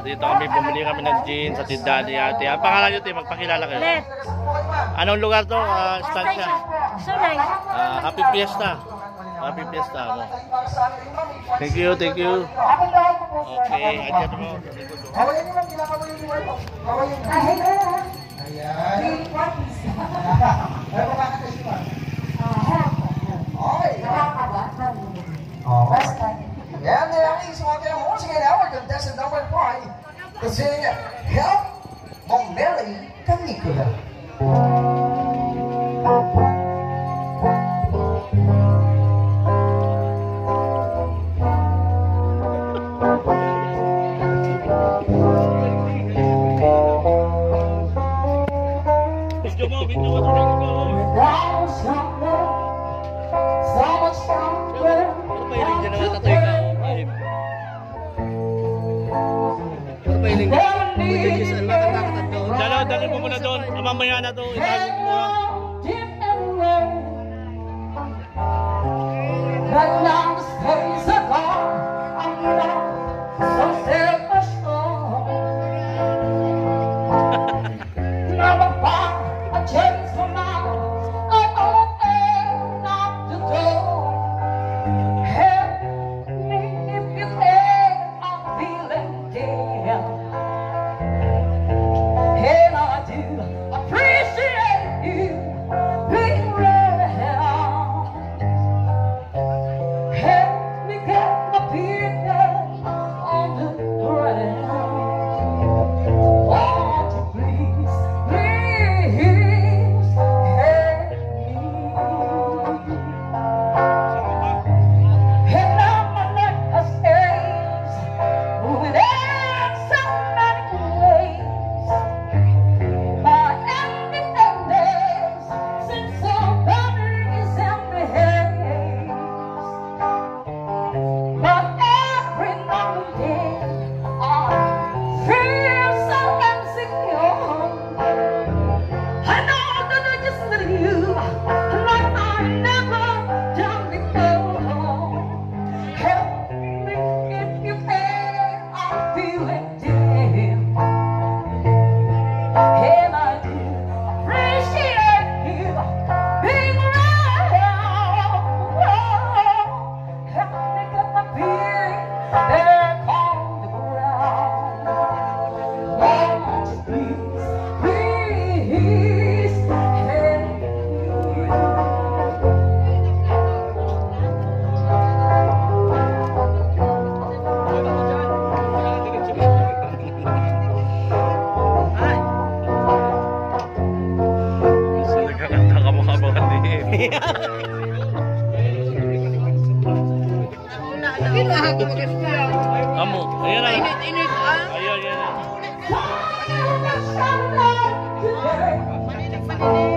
dito kami, bumili kami ng jeans sa tindahan ni ate. Ang pangalan nyo, magpakilala kayo. Let. Anong lugar to? Estancia. Sunay. Happy Fiesta. Happy Fiesta. Ano? Thank you, thank you. Okay, adyan mo. And ang isuot niya mo, sige na, we're contestant number 5. Kasi, help mong Mary Canicula. Dali mo muna doon. Mamaya na to. Itago mo na. Amo, ayan na. Init, Ayan, ayan.